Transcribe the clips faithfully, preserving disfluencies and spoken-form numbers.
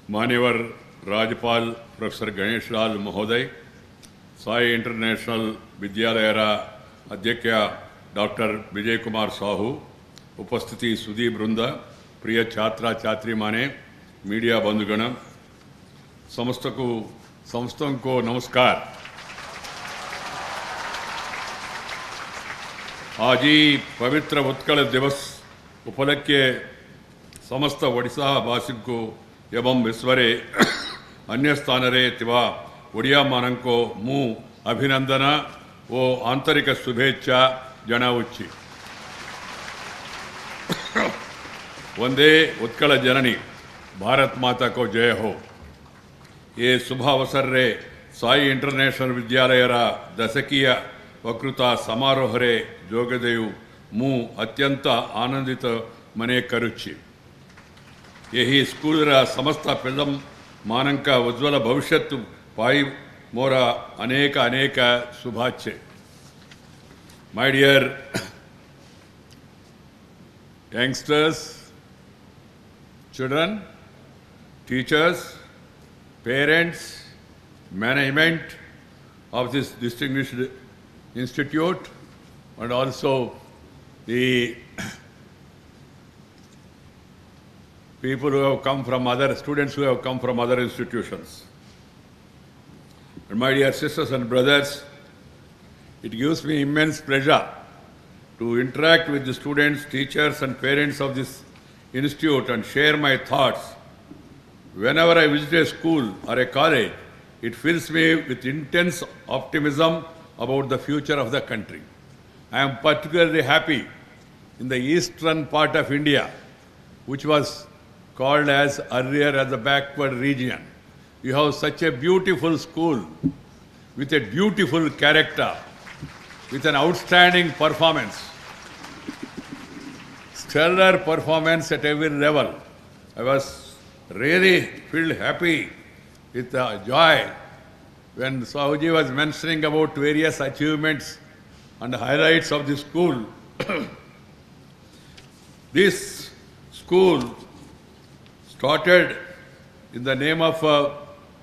मान्यवर राज्यपाल प्रोफेसर गणेश लाल महोदय, S A I International विद्यालय अध्यक्ष डॉक्टर विजय कुमार साहू, उपस्थिति सुधी वृंद, प्रिय छात्र छात्री माने, मीडिया बंधुगण, समस्त को समस्तों को नमस्कार। आज ही पवित्र उत्कल दिवस उपलक्ष्य समस्त ओडिशा वासी को एवं विश्वरे अन्य स्थान रे तिवा ओडिया मानन को मु अभिनंदन ओ आंतरिक शुभेच्छा जनावुच्ची। वंदे उत्कल जननी, भारत माता को जय हो। ये शुभ अवसर रे S A I इंटरनेशनल विद्यालय दशकीय वकृता समारोह रे जोगदेयु मु अत्यंत आनंदित मने करुच्ची। यही स्कूल रा समस्त पिल्लम मानंक उज्ज्वल भविष्यत्तु पाई मोरा अनेक अनेक शुभाच्छे। My dear youngsters, children, teachers, parents, management of this distinguished institute, and also the people who have come from other, students who have come from other institutions. And my dear sisters and brothers, it gives me immense pleasure to interact with the students, teachers and parents of this institute and share my thoughts. Whenever I visit a school or a college, it fills me with intense optimism about the future of the country. I am particularly happy in the eastern part of India, which was called as earlier as the backward region. You have such a beautiful school with a beautiful character, with an outstanding performance, stellar performance at every level. I was really feel happy with uh, joy when Sahuji was mentioning about various achievements and highlights of the school. This school started in the name of uh,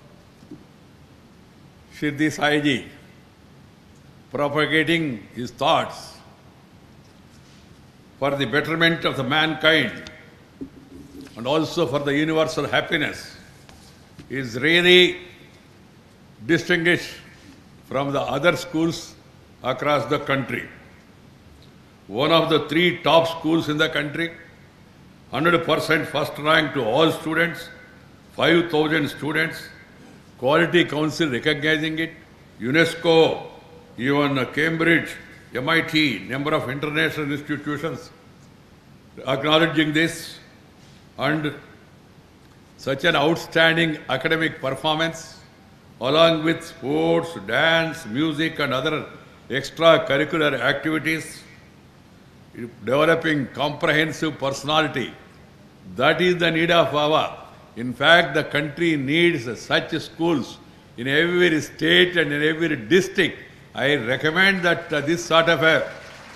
Shri Sai Ji, propagating his thoughts for the betterment of the mankind and also for the universal happiness. He is really distinguished from the other schools across the country. One of the three top schools in the country, one hundred percent first rank to all students, five thousand students, Quality Council recognizing it, UNESCO, even Cambridge, M I T, number of international institutions acknowledging this, and such an outstanding academic performance along with sports, dance, music and other extracurricular activities, developing comprehensive personality. That is the need of our. In fact, the country needs such schools in every state and in every district. I recommend that uh, this sort of a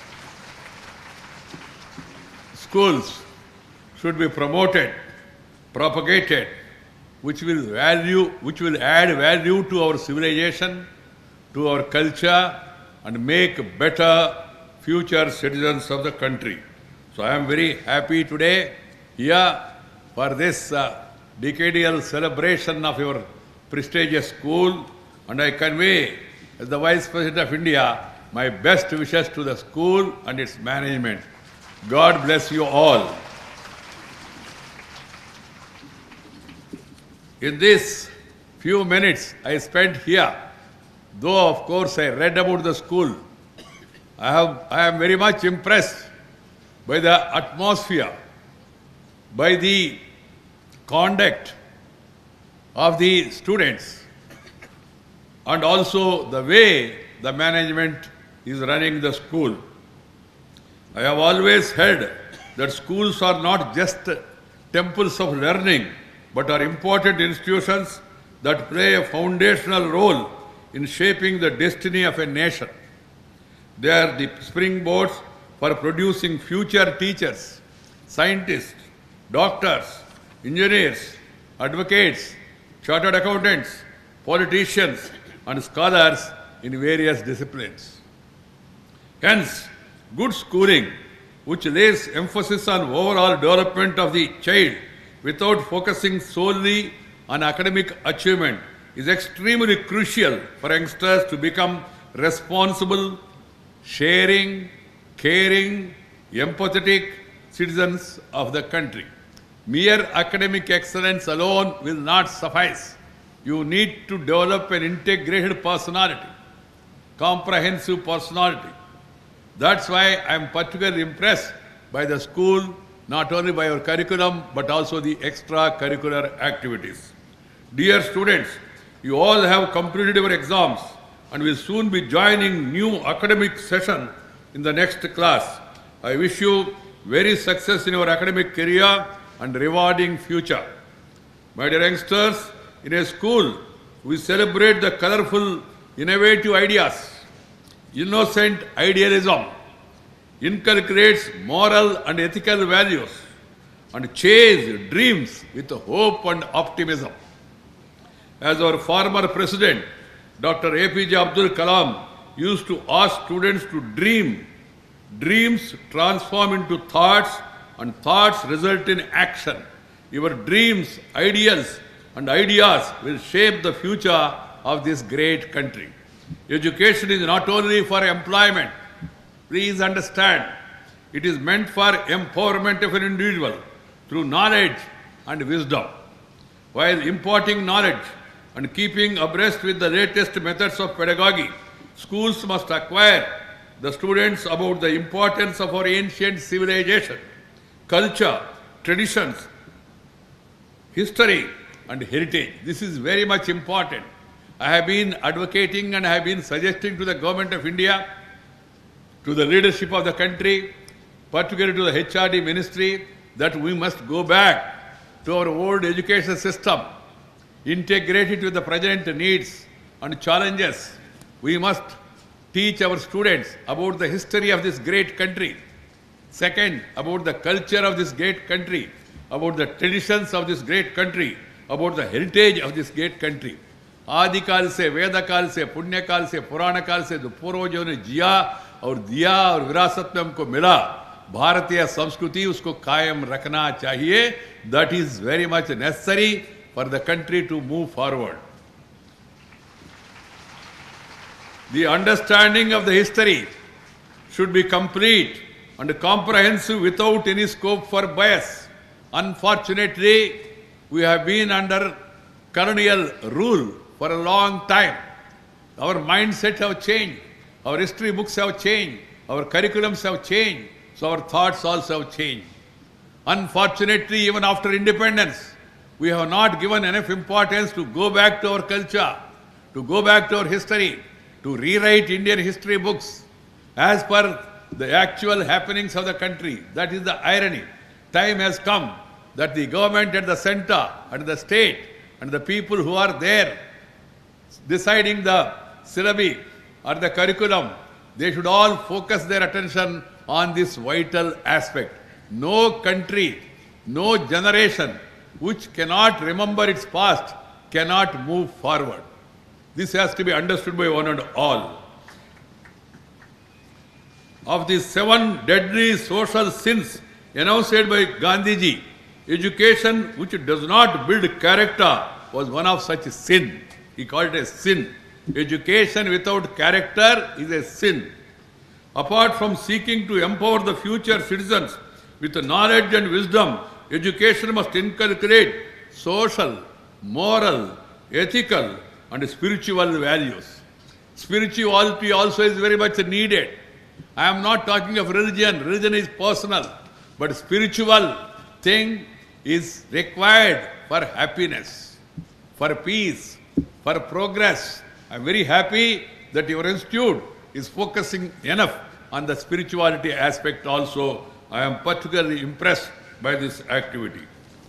schools should be promoted, propagated, which will value, which will add value to our civilization, to our culture, and make better future citizens of the country. So I am very happy today here for this uh, decadal celebration of your prestigious school, and I convey as the Vice President of India my best wishes to the school and its management. God bless you all. In these few minutes I spent here, though of course I read about the school, I, have, I am very much impressed by the atmosphere, by the conduct of the students, and also the way the management is running the school. I have always heard that schools are not just temples of learning, but are important institutions that play a foundational role in shaping the destiny of a nation. They are the springboards for producing future teachers, scientists, doctors, engineers, advocates, chartered accountants, politicians, and scholars in various disciplines. Hence, good schooling, which lays emphasis on overall development of the child without focusing solely on academic achievement, is extremely crucial for youngsters to become responsible, sharing, caring, empathetic citizens of the country. Mere academic excellence alone will not suffice. You need to develop an integrated personality, comprehensive personality. That's why I am particularly impressed by the school, not only by our curriculum, but also the extracurricular activities. Dear students, you all have completed your exams and will soon be joining new academic session in the next class. I wish you very success in your academic career and rewarding future. My dear youngsters, in a school, we celebrate the colorful, innovative ideas. Innocent idealism inculcates moral and ethical values and chase dreams with hope and optimism. As our former president, Doctor A P J Abdul Kalam, used to ask students to dream, dreams transform into thoughts and thoughts result in action. Your dreams, ideals, and ideas will shape the future of this great country. Education is not only for employment. Please understand, it is meant for empowerment of an individual through knowledge and wisdom. While imparting knowledge and keeping abreast with the latest methods of pedagogy, schools must acquire the students about the importance of our ancient civilization, culture, traditions, history, and heritage. This is very much important. I have been advocating and I have been suggesting to the government of India, to the leadership of the country, particularly to the H R D ministry, that we must go back to our old education system, integrate it with the present needs and challenges. We must teach our students about the history of this great country. Second, about the culture of this great country, about the traditions of this great country, about the heritage of this great country. आदि काल से, वेद काल से, पुण्य काल से, पुराण काल से जो पूर्वजों ने जिया और दिया और विरासत में हमको मिला, भारतीय संस्कृति उसको कायम रखना चाहिए. That is very much necessary for the country to move forward. The understanding of the history should be complete and comprehensive without any scope for bias. Unfortunately, we have been under colonial rule for a long time. Our mindset have changed, our history books have changed, our curriculums have changed, so our thoughts also have changed. Unfortunately, even after independence, we have not given enough importance to go back to our culture, to go back to our history, to rewrite Indian history books as per the actual happenings of the country. That is the irony. Time has come that the government at the center, at the state, and the people who are there deciding the syllabi or the curriculum, they should all focus their attention on this vital aspect. No country, no generation which cannot remember its past cannot move forward. This has to be understood by one and all. Of the seven deadly social sins announced by Gandhiji, education which does not build character was one of such sin. He called it a sin. Education without character is a sin. Apart from seeking to empower the future citizens with knowledge and wisdom, education must inculcate social, moral, ethical, and spiritual values. Spirituality also is very much needed. I am not talking of religion. Religion is personal. But spiritual thing is required for happiness, for peace, for progress. I am very happy that your institute is focusing enough on the spirituality aspect also. I am particularly impressed by this activity.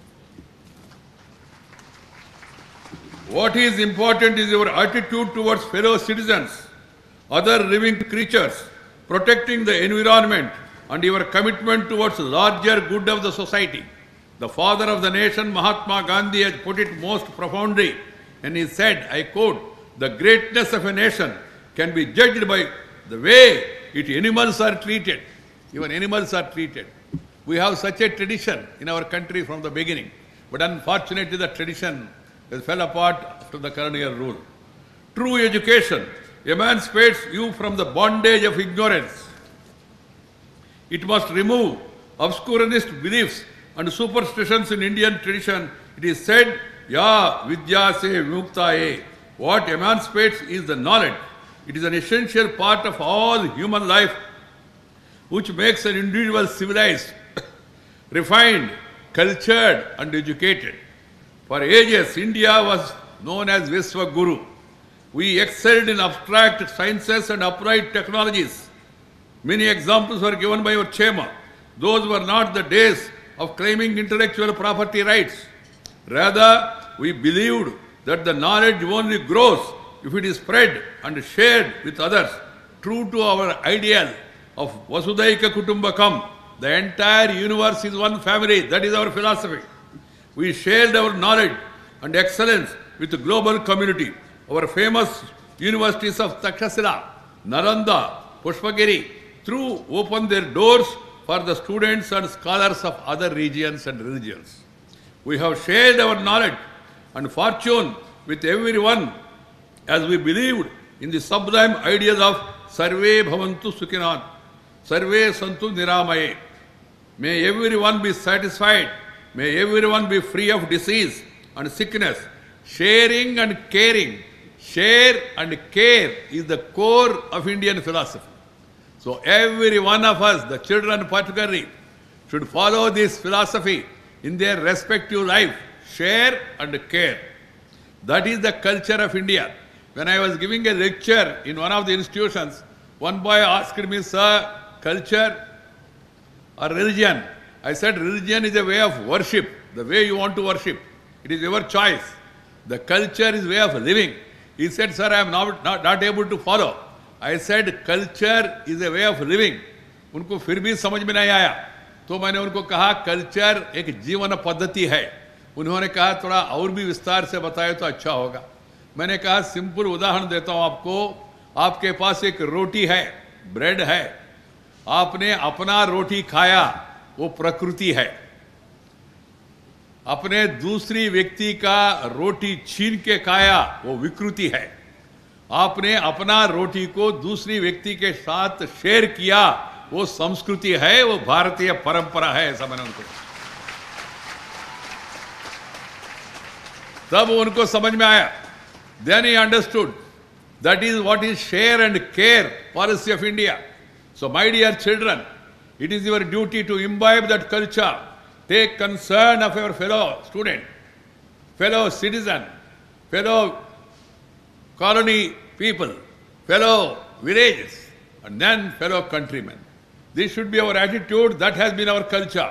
What is important is your attitude towards fellow citizens, other living creatures, protecting the environment, and your commitment towards the larger good of the society. The father of the nation, Mahatma Gandhi, has put it most profoundly, and he said, I quote, "The greatness of a nation can be judged by the way its animals are treated." Even animals are treated. We have such a tradition in our country from the beginning, but unfortunately the tradition has fell apart after the colonial rule. True education emancipates you from the bondage of ignorance. It must remove obscurantist beliefs and superstitions in Indian tradition. It is said, "Ya vidya se vimuktaye." What emancipates is the knowledge. It is an essential part of all human life, which makes an individual civilized, refined, cultured, and educated. For ages, India was known as Vishwaguru. We excelled in abstract sciences and upright technologies. Many examples were given by our chairman. Those were not the days of claiming intellectual property rights. Rather, we believed that the knowledge only grows if it is spread and shared with others. True to our ideal of Vasudaika Kutumbakam, the entire universe is one family. That is our philosophy. We shared our knowledge and excellence with the global community. Our famous universities of Takshashila, Nalanda, Pushpagiri, through opened their doors for the students and scholars of other regions and religions. We have shared our knowledge and fortune with everyone as we believed in the sublime ideas of Sarve Bhavantu Sukhinat, Sarve Santu Niramaye. May everyone be satisfied. May everyone be free of disease and sickness. Sharing and caring. Share and care is the core of Indian philosophy. So every one of us, the children particularly, should follow this philosophy in their respective life. Share and care. That is the culture of India. When I was giving a lecture in one of the institutions, one boy asked me, "Sir, culture or religion?" I said, "Religion is a way of worship, the way you want to worship. It is your choice. The culture is way of living." He said, "Sir, I am not, not, not able to follow." I said, "Culture is a way of living." उनको फिर भी समझ में नहीं आया, तो मैंने उनको कहा, "कल्चर एक जीवन पद्धति है." उन्होंने कहा, "थोड़ा और भी विस्तार से बताए तो अच्छा होगा." मैंने कहा, सिंपल उदाहरण देता हूं आपको। आपके पास एक रोटी है, ब्रेड है, आपने अपना रोटी खाया, वो प्रकृति है। अपने दूसरी व्यक्ति का रोटी छीन के खाया, वो विकृति है। आपने अपना रोटी को दूसरी व्यक्ति के साथ शेयर किया, वो संस्कृति है, वो भारतीय परंपरा है। ऐसा मैंने उनको, तब उनको समझ में आया। Then he understood that is what is share and care policy of India. So my dear children, it is your duty to imbibe that culture. Take concern of your fellow student, fellow citizen, fellow colony people, fellow villages, and then fellow countrymen. This should be our attitude. That has been our culture.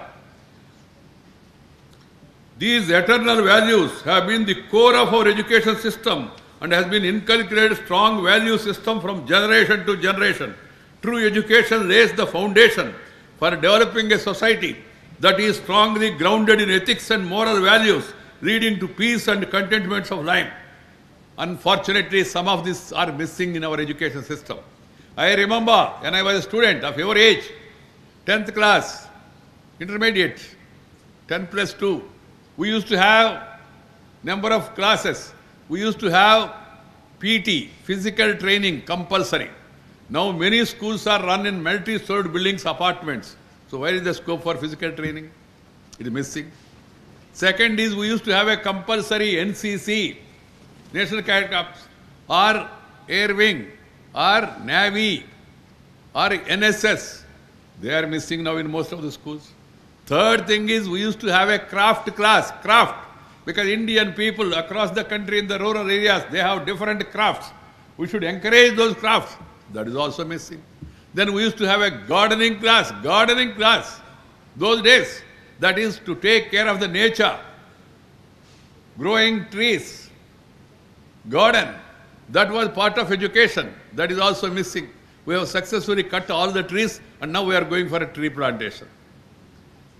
These eternal values have been the core of our education system and has been inculcated strong value system from generation to generation. True education lays the foundation for developing a society that is strongly grounded in ethics and moral values, leading to peace and contentment of life. Unfortunately, some of these are missing in our education system. I remember when I was a student of your age, tenth class, intermediate, ten plus two, we used to have number of classes. We used to have P T, physical training, compulsory. Now many schools are run in multi-stored buildings, apartments. So where is the scope for physical training? It is missing. Second is we used to have a compulsory N C C, National Cadet Corps, or Air Wing, or Navy, or N S S. They are missing now in most of the schools. Third thing is we used to have a craft class, craft, because Indian people across the country in the rural areas, they have different crafts. We should encourage those crafts. That is also missing. Then we used to have a gardening class, gardening class. Those days, that is to take care of the nature, growing trees, garden. That was part of education. That is also missing. We have successfully cut all the trees and now we are going for a tree plantation.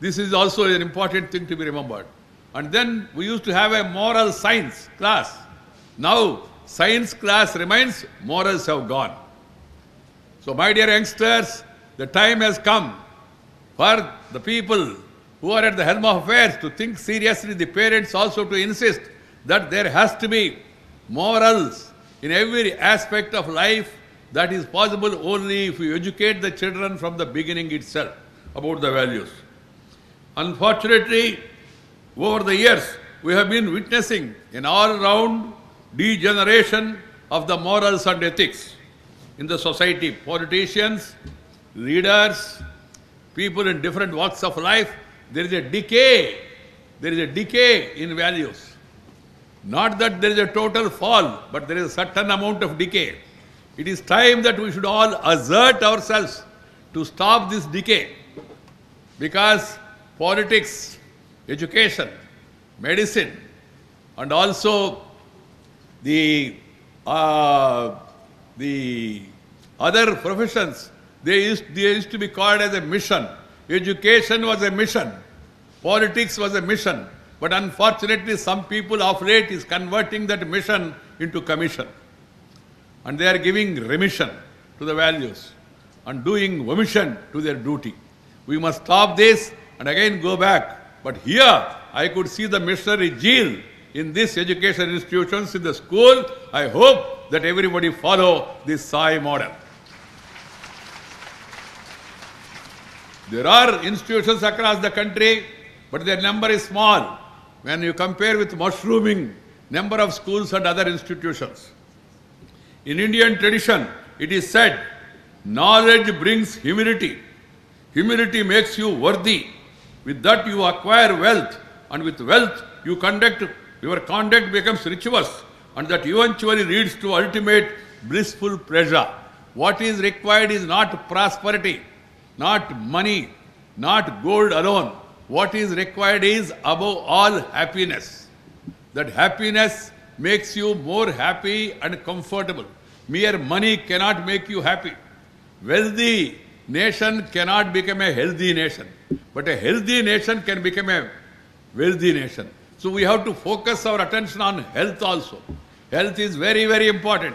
This is also an important thing to be remembered. And then we used to have a moral science class. Now, science class remains, morals have gone. So, my dear youngsters, the time has come for the people who are at the helm of affairs to think seriously, the parents also to insist that there has to be morals in every aspect of life. That is possible only if you educate the children from the beginning itself about the values. Unfortunately, over the years, we have been witnessing an all-round degeneration of the morals and ethics in the society. Politicians, leaders, people in different walks of life, there is a decay. There is a decay in values. Not that there is a total fall, but there is a certain amount of decay. It is time that we should all assert ourselves to stop this decay, because politics, education, medicine, and also the, uh, the other professions, they used, they used to be called as a mission. Education was a mission. Politics was a mission. But unfortunately, some people of late is converting that mission into commission. And they are giving remission to the values and doing omission to their duty. We must stop this and again go back. But here, I could see the missionary zeal in these education institutions, in the school. I hope that everybody follow this S A I model. There are institutions across the country, but their number is small when you compare with mushrooming number of schools and other institutions. In Indian tradition, it is said, knowledge brings humility. Humility makes you worthy. With that you acquire wealth, and with wealth you conduct, your conduct becomes virtuous, and that eventually leads to ultimate blissful pleasure. What is required is not prosperity, not money, not gold alone. What is required is above all happiness. That happiness makes you more happy and comfortable. Mere money cannot make you happy. Wealthy nation cannot become a healthy nation. But a healthy nation can become a wealthy nation. So we have to focus our attention on health also. Health is very, very important.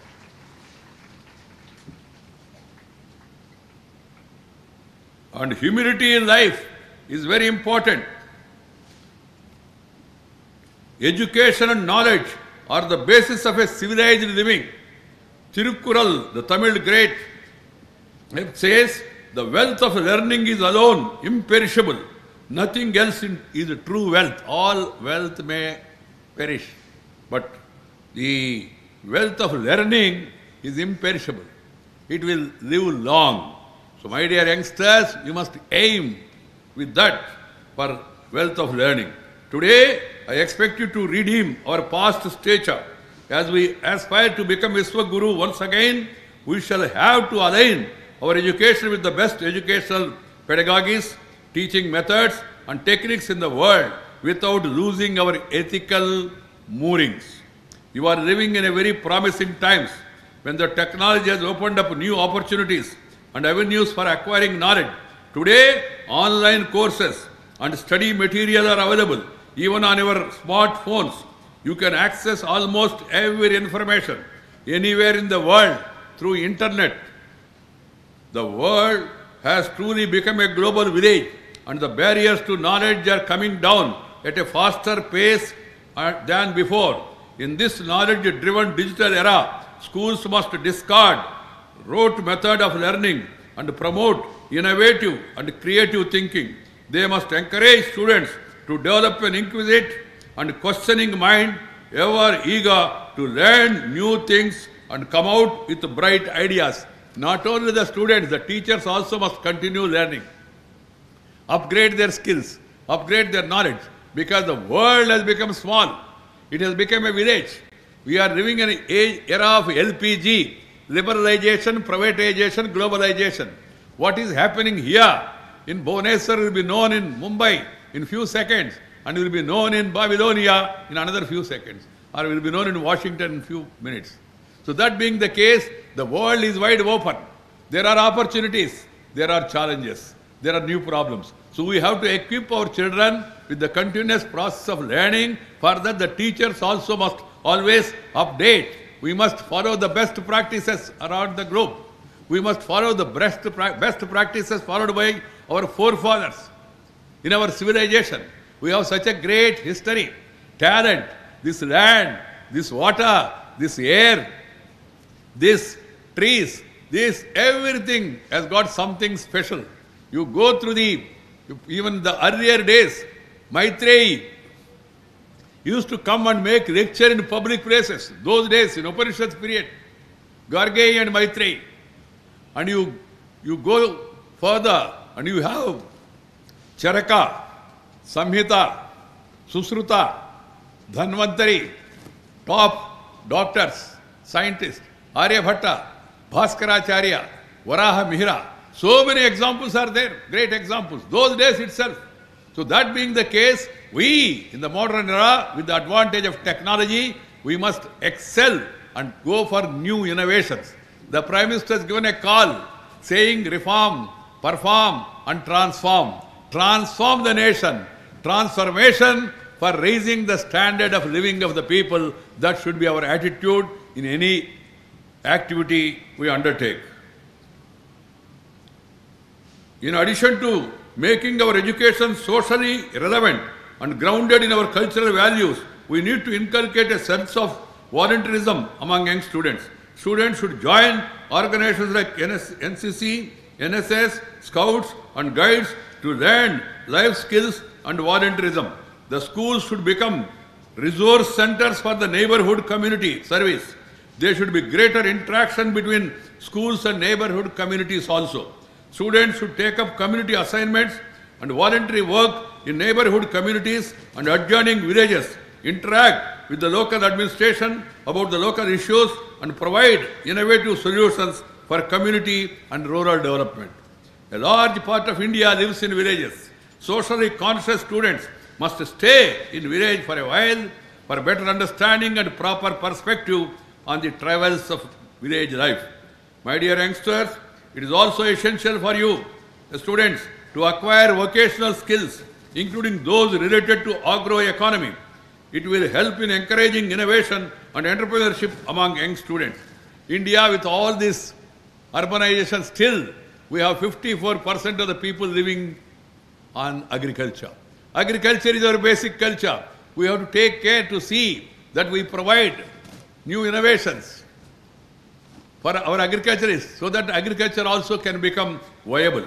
And humility in life is very important. Education and knowledge are the basis of a civilized living. Tirukkural, the Tamil great, it says, the wealth of learning is alone imperishable. Nothing else is a true wealth. All wealth may perish, but the wealth of learning is imperishable. It will live long. So my dear youngsters, you must aim with that for wealth of learning. Today, I expect you to redeem our past stature. As we aspire to become Vishwaguru once again, we shall have to align our education with the best educational pedagogies, teaching methods and techniques in the world without losing our ethical moorings. You are living in a very promising times when the technology has opened up new opportunities and avenues for acquiring knowledge. Today, online courses and study material are available. Even on your smartphones, you can access almost every information anywhere in the world through internet. The world has truly become a global village, and the barriers to knowledge are coming down at a faster pace than before. In this knowledge-driven digital era, schools must discard rote method of learning and promote innovative and creative thinking. They must encourage students to develop an inquisitive and questioning mind, ever eager to learn new things and come out with bright ideas. Not only the students, the teachers also must continue learning, upgrade their skills, upgrade their knowledge, because the world has become small. It has become a village. We are living in an age, era of L P G, liberalization, privatization, globalization. What is happening here in Bhubaneswar will be known in Mumbai in few seconds, and will be known in Babylonia in another few seconds, or will be known in Washington in few minutes. So that being the case, the world is wide open. There are opportunities, there are challenges, there are new problems. So we have to equip our children with the continuous process of learning. Further, the teachers also must always update. We must follow the best practices around the globe. We must follow the best, best practices followed by our forefathers in our civilization. We have such a great history, talent, this land, this water, this air, this trees, this everything has got something special. You go through the, even the earlier days, Maitreyi used to come and make lecture in public places. Those days, in Upanishad's period, Gargeyi and Maitreyi. And you, you go further and you have Charaka, Samhita, Susruta, Dhanvantari, top doctors, scientists, Aryabhatta, Bhaskaracharya, Varaha Mihira. So many examples are there, great examples, those days itself. So that being the case, we in the modern era, with the advantage of technology, we must excel and go for new innovations. The Prime Minister has given a call saying reform, perform and transform. Transform the nation. Transformation for raising the standard of living of the people. That should be our attitude in any activity we undertake. In addition to making our education socially relevant and grounded in our cultural values, we need to inculcate a sense of volunteerism among young students. Students should join organizations like N C C, N S S, Scouts and Guides to learn life skills and volunteerism. The schools should become resource centers for the neighborhood community service. There should be greater interaction between schools and neighborhood communities also. Students should take up community assignments and voluntary work in neighborhood communities and adjoining villages, interact with the local administration about the local issues and provide innovative solutions for community and rural development. A large part of India lives in villages. Socially conscious students must stay in village for a while for better understanding and proper perspective on the travels of village life. My dear youngsters, it is also essential for you, the students, to acquire vocational skills, including those related to agroeconomy. It will help in encouraging innovation and entrepreneurship among young students. India, with all this urbanization, still we have fifty-four percent of the people living on agriculture. Agriculture is our basic culture. We have to take care to see that we provide new innovations for our agriculturists so that agriculture also can become viable.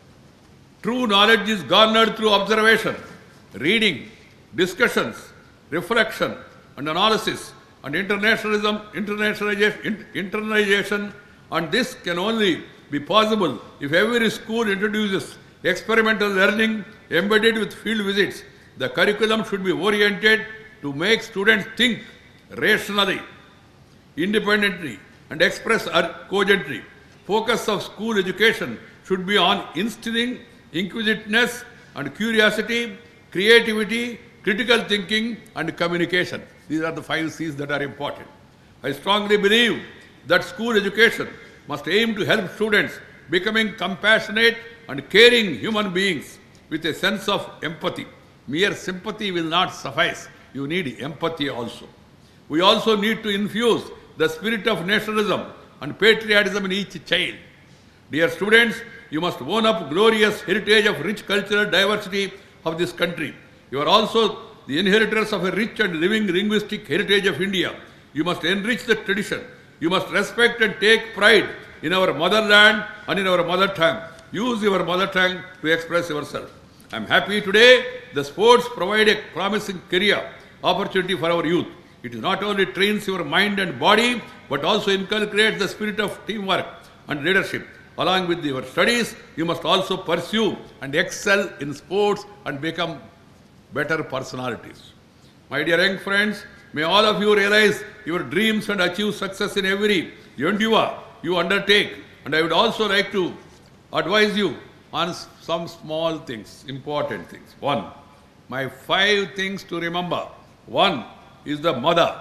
True knowledge is garnered through observation, reading, discussions, reflection and analysis and internationalism, internationalization, internalization, and this can only be possible if every school introduces experimental learning embedded with field visits. The curriculum should be oriented to make students think rationally, independently and express cogently. Focus of school education should be on instilling inquisitiveness and curiosity, creativity, critical thinking and communication. These are the five C's that are important. I strongly believe that school education must aim to help students becoming compassionate and caring human beings with a sense of empathy. Mere sympathy will not suffice. You need empathy also. We also need to infuse the spirit of nationalism and patriotism in each child. Dear students, you must own up glorious heritage of rich cultural diversity of this country. You are also the inheritors of a rich and living linguistic heritage of India. You must enrich the tradition. You must respect and take pride in our motherland and in our mother tongue. Use your mother tongue to express yourself. I am happy today the sports provide a promising career opportunity for our youth. It not only trains your mind and body, but also inculcates the spirit of teamwork and leadership. Along with your studies, you must also pursue and excel in sports and become better personalities. My dear young friends, may all of you realize your dreams and achieve success in every endeavor you undertake. And I would also like to advise you on some small things, important things. One, my five things to remember. One is the mother.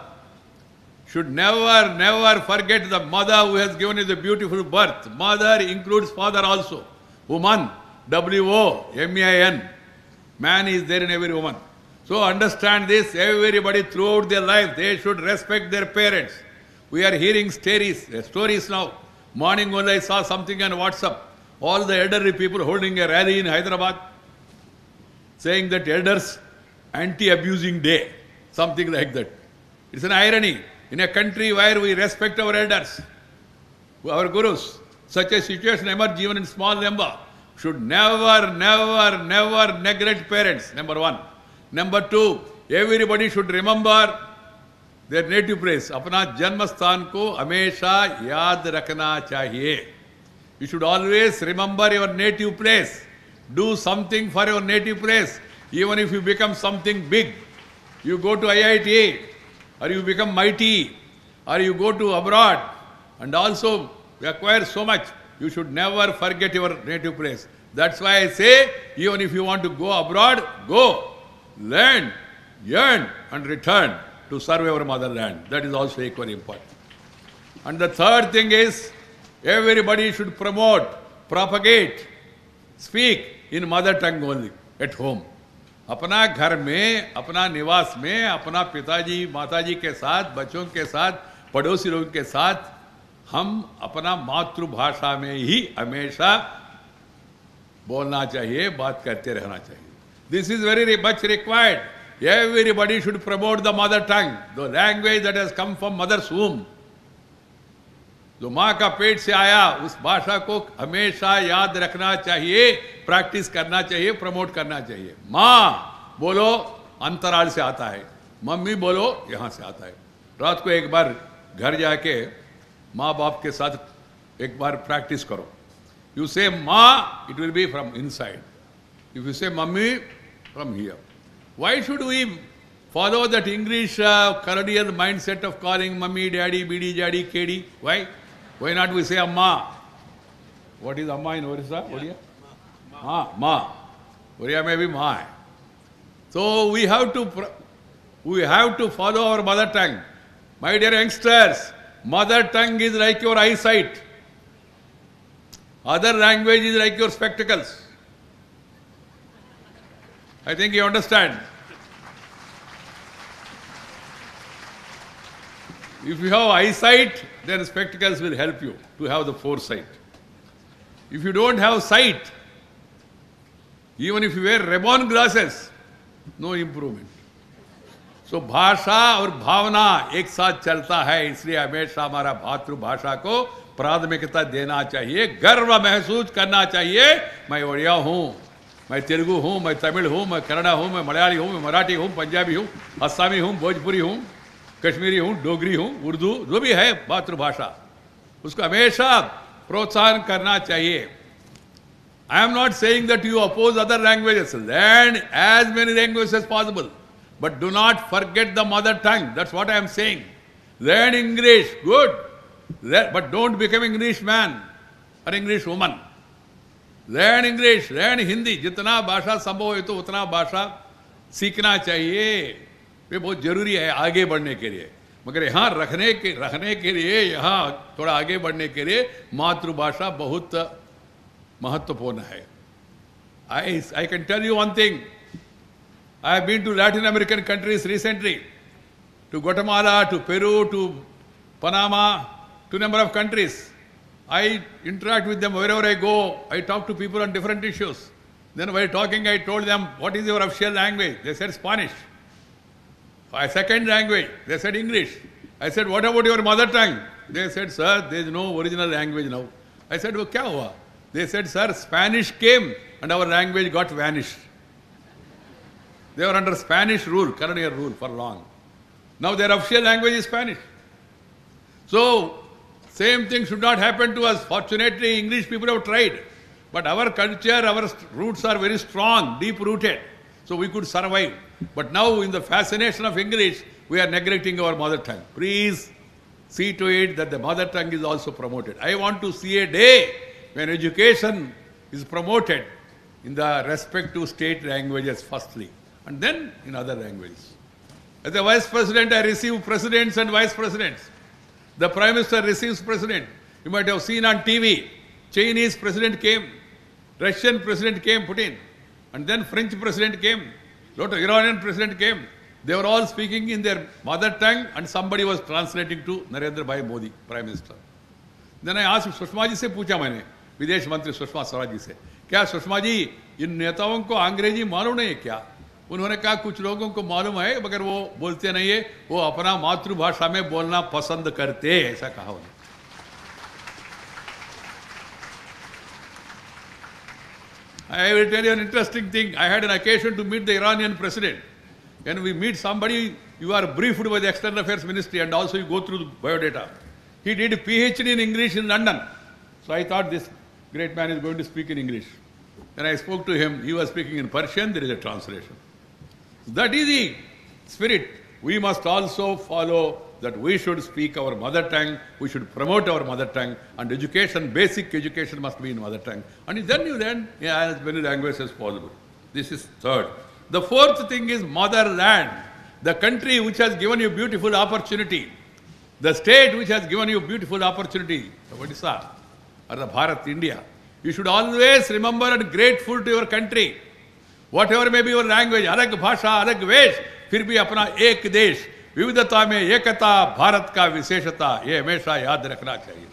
Should never, never forget the mother who has given you the beautiful birth. Mother includes father also. Woman, W O M A N. Man is there in every woman. So understand this, everybody throughout their life, they should respect their parents. We are hearing stories, stories now. Morning only I saw something on WhatsApp. All the elderly people holding a rally in Hyderabad, saying that elders anti-abusing day, something like that. It's an irony. In a country where we respect our elders, our gurus, such a situation emerge even in small number. Should never, never, never neglect parents, number one. Number two, everybody should remember their native place. Apna janmasthan ko hamesha yaad rakhna chahiye. You should always remember your native place. Do something for your native place. Even if you become something big, you go to I I T, or you become mighty, or you go to abroad, and also acquire so much, you should never forget your native place. That's why I say, even if you want to go abroad, go, learn, yearn, and return to serve our motherland. That is also equally important. And the third thing is, everybody should promote, propagate, speak in mother tongue only, at home. अपना घर में, अपना निवास में, अपना पिताजी, माताजी के साथ, बच्चों के साथ, पड़ोसी लोगों के साथ, हम अपना मातृभाषा में ही हमेशा बोलना चाहिए, बात करते रहना चाहिए. This is very much required. Everybody should promote the mother tongue, the language that has come from mother's womb. जो माँ का पेट से आया, उस भाषा को हमेशा याद रखना चाहिए, प्रैक्टिस करना चाहिए, प्रमोट करना चाहिए. माँ बोलो अंतराल से आता है, मम्मी बोलो यहाँ से आता है. रात को एक बार घर जाके माँ बाप के साथ एक बार प्रैक्टिस करो. यू से माँ, it will be from inside. If you say mummy, from here. Why should we follow that English uh, colonial mindset of calling mummy, daddy, bidi, daddy, kedi? Why? Why not we say amma? What is amma in Orissa? Odia? Ma. Ma. Oriya may be ma. So we have to we have to follow our mother tongue. My dear youngsters, mother tongue is like your eyesight. Other language is like your spectacles. I think you understand. If you have eyesight, then spectacles will help you to have the foresight. If you don't have sight, even if you wear ribbon glasses, no improvement. So भाषा और भावना एक साथ चलता है, इसलिए हमेशा हमारा मातृभाषा को प्राथमिकता देना चाहिए, गर्व महसूस करना चाहिए. मैं ओडिया हूँ, मैं तेलुगु हूँ, मैं तमिल हूँ, मैं कन्नड़ा हूँ, मैं मलयाली हूँ, मैं मराठी हूँ, पंजाबी हूँ, असमी हूँ, भोजपुरी हूँ, कश्मीरी हूँ, डोगरी हूँ, उर्दू, जो भी है मातृभाषा, उसको हमेशा प्रोत्साहन करना चाहिए. I am not saying that you oppose other languages. Learn as many languages as possible. But do not forget the mother tongue. That's what I am saying. Learn English, good. But don't become English man or English woman. Learn English, learn Hindi. जितना भाषा संभव है तो उतना भाषा सीखना चाहिए. ये बहुत जरूरी है आगे बढ़ने के लिए. मगर यहाँ रखने के रखने के लिए, यहाँ थोड़ा आगे बढ़ने के लिए मातृभाषा बहुत महत्वपूर्ण है. I, I can tell you one thing. I have been to Latin American countries recently, to Guatemala, to Peru, to Panama, to a number of countries. I interact with them wherever I go. I talk to people on different issues. Then while talking, I told them, what is your official language? They said Spanish. My second language, they said English. I said, what about your mother tongue? They said, sir, there is no original language now. I said, well, kya hua? They said, sir, Spanish came and our language got vanished. They were under Spanish rule, colonial rule for long. Now their official language is Spanish. So, same thing should not happen to us. Fortunately, English people have tried. But our culture, our roots are very strong, deep-rooted. So we could survive. But now in the fascination of English, we are neglecting our mother tongue. Please see to it that the mother tongue is also promoted. I want to see a day when education is promoted in the respective state languages firstly, and then in other languages. As a vice president, I receive presidents and vice presidents. The prime minister receives president. You might have seen on T V, Chinese president came Russian president came, Putin. And then French president came. Lot of Iranian president came. They were all speaking in their mother tongue and somebody was translating to Narendra Bhai Modi, Prime Minister. Then I asked Sushma ji se पूछा मैंने, विदेश मंत्री सुषमा स्वराज जी से, क्या सुषमा जी इन नेताओं को अंग्रेजी मालूम नहीं है क्या? उन्होंने कहा कुछ लोगों को मालूम है मगर वो बोलते नहीं है, वो अपना मातृभाषा में बोलना पसंद करते हैं, ऐसा कहा उन्होंने. I will tell you an interesting thing. I had an occasion to meet the Iranian president. When we meet somebody, you are briefed by the External Affairs Ministry and also you go through the biodata. He did a PhD in English in London. So I thought this great man is going to speak in English. When I spoke to him, he was speaking in Persian, there is a translation. That is the spirit. We must also follow that we should speak our mother tongue, we should promote our mother tongue, and education, basic education must be in mother tongue. And then you learn yeah, as many languages as possible. This is third. The fourth thing is motherland, the country which has given you beautiful opportunity, the state which has given you beautiful opportunity, the Odisha or the Bharat, India. You should always remember and grateful to your country. Whatever may be your language, alag bhasha, alag vesh, फिर भी अपना एक देश, विविधता में एकता, भारत का विशेषता, ये हमेशा याद रखना चाहिए.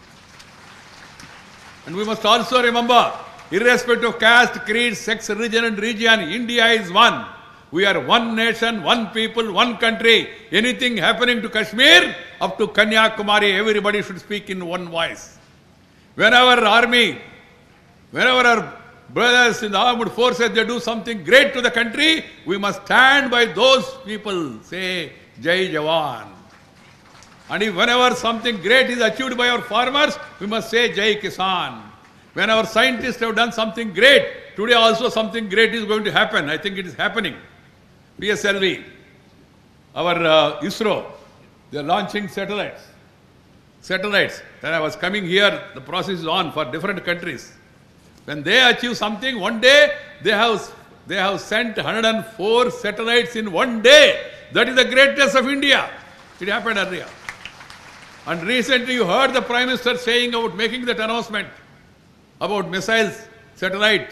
And we must also remember, irrespective of caste, creed, sex, religion and region, India is one. We are one nation, one people, one country. Anything happening to Kashmir, up to Kanyakumari, everybody should speak in one voice. Whenever army, whenever our brothers in the armed forces, they do something great to the country, we must stand by those people, say, Jai Jawan. And if whenever something great is achieved by our farmers, we must say Jai Kisan. When our scientists have done something great, today also something great is going to happen. I think it is happening. P S L V, our uh, ISRO, they are launching satellites. Satellites. When I was coming here, the process is on for different countries. When they achieve something, one day they have, they have sent one hundred four satellites in one day. That is the greatness of India. It happened earlier. And recently you heard the Prime Minister saying about making that announcement about missiles, satellite.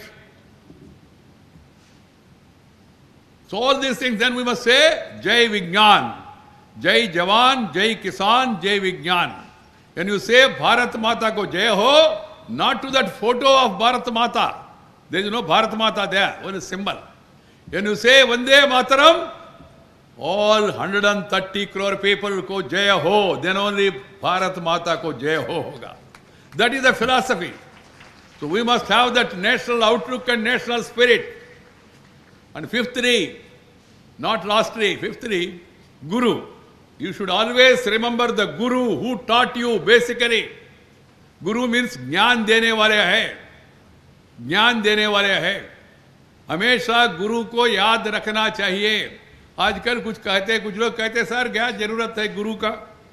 So all these things, then we must say, Jai Vigyan, Jai Jawan, Jai Kisan, Jai Vigyan. When you say Bharat Mata ko Jai Ho, not to that photo of Bharat Mata. There is no Bharat Mata there, only symbol. When you say Vande Mataram, all one hundred thirty crore people ko Jai Ho, then only Bharat Mata ko Jai Ho hoga. That is the philosophy. So we must have that national outlook and national spirit. And fifthly, not lastly, fifthly, Guru. You should always remember the Guru who taught you basically. Guru means ज्ञान देने वाले है, ज्ञान देने वाले है. हमेशा गुरु को याद रखना चाहिए. आजकल कुछ कहते हैं, कुछ लोग कहते हैं सर क्या जरूरत है गुरु का,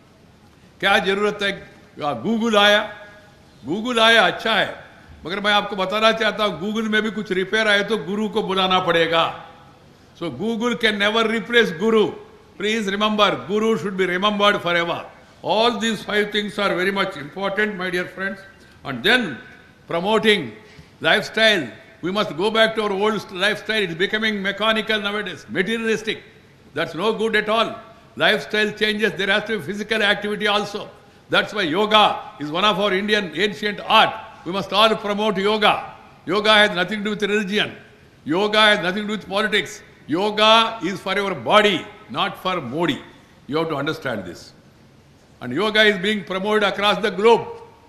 क्या जरूरत है, गूगल आया, गूगल आया अच्छा है, मगर मैं आपको बताना चाहता हूँ गूगल में भी कुछ रिपेयर आए तो गुरु को बुलाना पड़ेगा. So Google can never replace guru. Please remember, guru should be remembered forever. All these five things are very much important, my dear friends. And then promoting lifestyle. We must go back to our old lifestyle. It's becoming mechanical nowadays, materialistic. That's no good at all. Lifestyle changes. There has to be physical activity also. That's why yoga is one of our Indian ancient art. We must all promote yoga. Yoga has nothing to do with religion. Yoga has nothing to do with politics. Yoga is for your body, not for Modi. You have to understand this. And yoga is being promoted across the globe.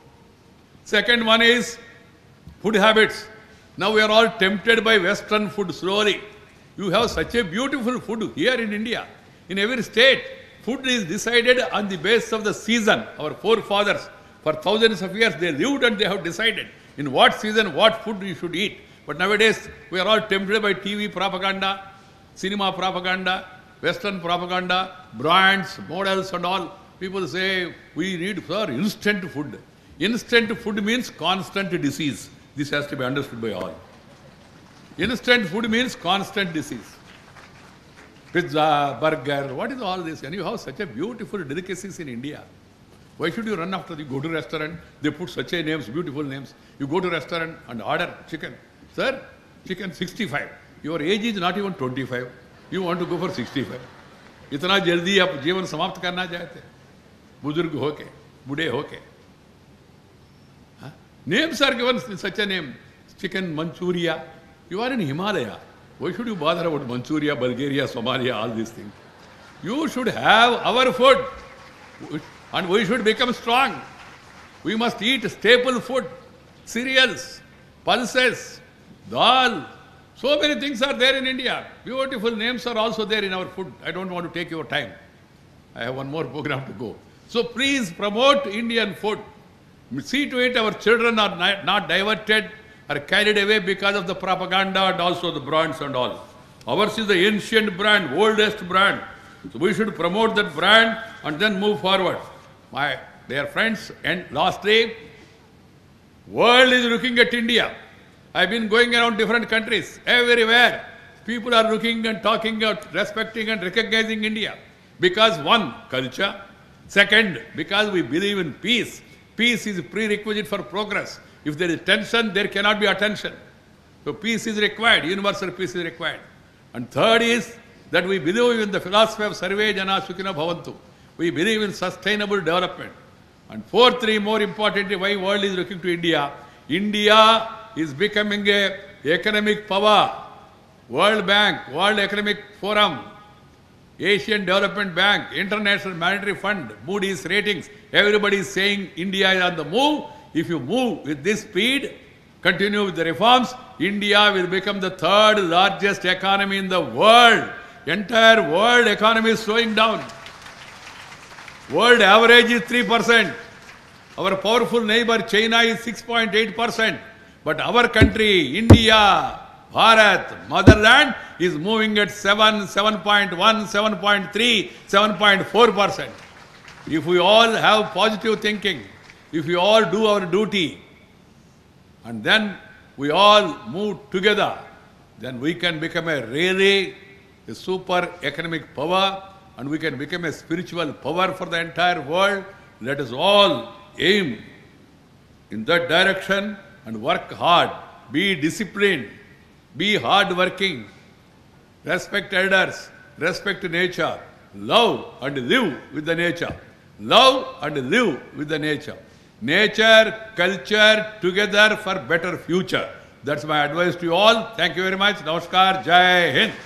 Second one is food habits. Now we are all tempted by Western food slowly. You have such a beautiful food here in India. In every state, food is decided on the basis of the season. Our forefathers, for thousands of years, they lived and they have decided in what season, what food you should eat. But nowadays, we are all tempted by T V propaganda, cinema propaganda, Western propaganda, brands, models and all. People say, we need sir, instant food. Instant food means constant disease. This has to be understood by all. Instant food means constant disease. Pizza, burger, what is all this? And you have such a beautiful delicacies in India. Why should you run after? You go to restaurant, they put such a names, beautiful names. You go to restaurant and order chicken. Sir, chicken sixty-five. Your age is not even twenty-five. You want to go for sixty-five. इतना जल्दी आप जीवन समाप्त करना चाहते हैं, बुजुर्ग होके, बूढ़े होके. Names are given such a name, chicken Manchuria. You are in Himalaya. Why should you bother about Manchuria, Bulgaria, Somalia, all these things? You should have our food, and we should become strong. We must eat staple food, cereals, pulses, dal. So many things are there in India. Beautiful names are also there in our food. I don't want to take your time. I have one more program to go. So please promote Indian food. See to it our children are not diverted or carried away because of the propaganda and also the brands and all. Ours is the ancient brand, oldest brand. So we should promote that brand and then move forward. My dear friends, and lastly, world is looking at India. I've been going around different countries, everywhere. People are looking and talking about respecting and recognizing India. Because one, culture. Second, because we believe in peace. Peace is a prerequisite for progress. If there is tension, there cannot be attention. So peace is required, universal peace is required. And third is that we believe in the philosophy of Sarve Jana Sukhina Bhavantu. We believe in sustainable development. And fourthly, more importantly, why world is looking to India? India is becoming a economic power. World Bank, World Economic Forum, Asian Development Bank, International Monetary Fund, Moody's ratings, everybody is saying India is on the move. If you move with this speed, continue with the reforms, India will become the third largest economy in the world. Entire world economy is slowing down. World average is three percent. Our powerful neighbor China is six point eight percent. But our country, India, Bharat, motherland, is moving at seven, seven point one, seven point three, seven point four percent. If we all have positive thinking, if we all do our duty, and then we all move together, then we can become a really a super economic power, and we can become a spiritual power for the entire world. Let us all aim in that direction and work hard, be disciplined, be hard-working, respect elders, respect nature, love and live with the nature. Love and live with the nature. Nature, culture, together for better future. That's my advice to you all. Thank you very much. Namaskar. Jai Hind.